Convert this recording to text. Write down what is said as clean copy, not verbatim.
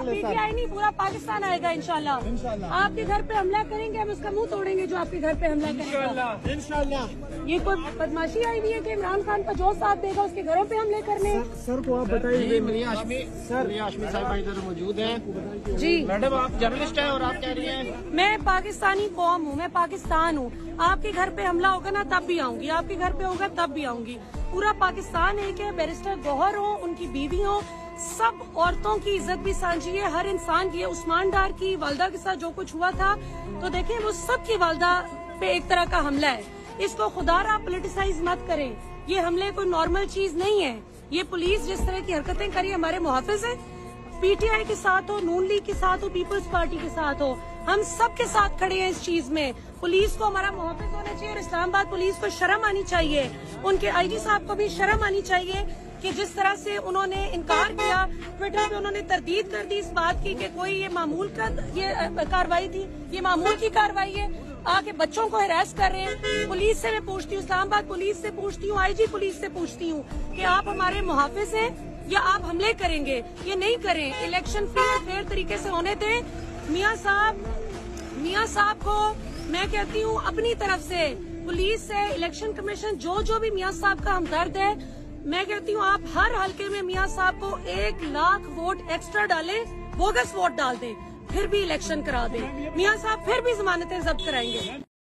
PTI नहीं, पूरा पाकिस्तान आएगा इंशाल्लाह। आपके घर पे हमला करेंगे, हम उसका मुंह तोड़ेंगे जो आपके घर पे हमला करेगा इंशाल्लाह। ये कोई बदमाशी आई हुई है कि इमरान खान का जो साथ देगा उसके घरों पे हमले करने। सर को आप बताइए। मियां हाशमी साहब इधर मौजूद हैं जी। मैडम आप जर्नलिस्ट हैं और आप कह रही हैं मैं पाकिस्तानी कौम हूँ, मैं पाकिस्तान हूँ। आपके घर पे हमला होगा ना तब भी आऊंगी, आपके घर पे होगा तब भी आऊंगी। पूरा पाकिस्तान एक है। बैरिस्टर गौहर हो, उनकी बीवी हो, सब औरतों की इज्जत भी सांझी है, हर इंसान की है। उस्मान डार की वालदा के साथ जो कुछ हुआ था तो देखें वो सब की वालदा पे एक तरह का हमला है। इसको खुदारा पॉलिटिसाइज मत करें, ये हमले कोई नॉर्मल चीज नहीं है। ये पुलिस जिस तरह की हरकतें करी हमारे मुहाफिज है, पीटीआई के साथ हो, नून लीग के साथ हो, पीपल्स पार्टी के साथ हो, हम सब के साथ खड़े हैं इस चीज में। पुलिस को हमारा मुहाफिज होना चाहिए और इस्लामाबाद पुलिस को शर्म आनी चाहिए, उनके आईजी साहब को भी शर्म आनी चाहिए कि जिस तरह से उन्होंने इनकार किया। ट्विटर पे उन्होंने तरदीद कर दी इस बात की कि कोई ये मामूल का ये कार्रवाई थी, ये मामूल की कार्रवाई है। आके बच्चों को हिरास कर रहे हैं। पुलिस से मैं पूछती हूँ, इस्लामाबाद पुलिस से पूछती हूँ, आईजी पुलिस से पूछती हूँ कि आप हमारे मुहाफिज हैं या आप हमले करेंगे? ये नहीं करें। इलेक्शन फ्री और फेयर तरीके से होने दें। मियाँ साहब को मैं कहती हूँ अपनी तरफ से पुलिस से इलेक्शन कमीशन जो भी मियाँ साहब का हमदर्द है, मैं कहती हूँ आप हर हल्के में मियाँ साहब को 1 लाख वोट एक्स्ट्रा डालें, बोगस वोट डाल दें, फिर भी इलेक्शन करा दें। मियाँ साहब फिर भी जमानतें जब्त कराएंगे।